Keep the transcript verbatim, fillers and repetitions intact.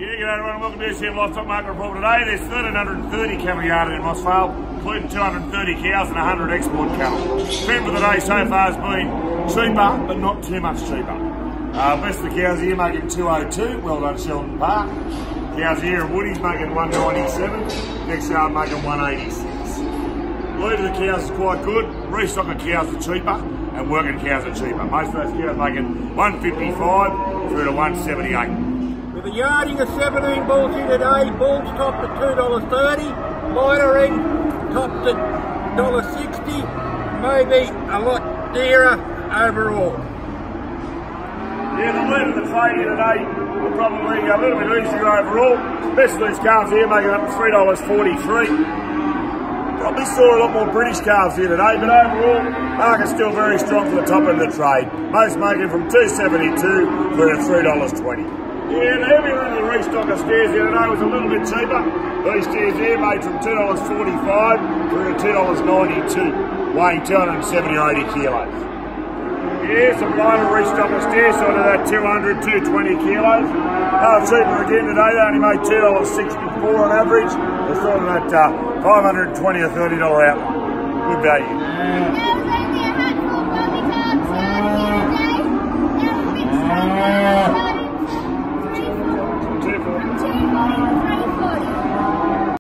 Yeah, g'day everyone, welcome to the S C M Livestock Market Report today. There's one thousand three hundred thirty cattle yarded in Mossvale, including two hundred thirty cows and one hundred export cattle. Trend for the day so far has been cheaper, but not too much cheaper. Uh, best of the cows here making two oh two, well done Sheldon Park. Cows here at Woody's making one ninety-seven, next yard making one eighty-six. Lead of the cows is quite good, restocking cows are cheaper, and working cows are cheaper. Most of those cows making one fifty-five through to one seventy-eight. With a yarding of seventeen bulls here today, bulls topped at two dollars thirty, minoring topped at one dollar sixty, maybe a lot dearer overall. Yeah, the lead of the trade here today will probably a little bit easier overall. Best of these calves here making up to three dollars forty-three. Probably saw a lot more British calves here today, but overall, market's still very strong for the top end of the trade. Most making from two seventy-two through to three dollars twenty. Yeah, the heavy run of the restocker steers here today was a little bit cheaper. These steers here made from two dollars forty-five through to two dollars ninety-two, weighing two hundred seventy or eighty kilos. Yeah, some lighter restocker steers, sort of that two hundred, two twenty kilos. They were cheaper again today, they only made two dollars sixty-four on average. They're sort of that uh, five hundred twenty or thirty dollar outlet. Good value. Yeah.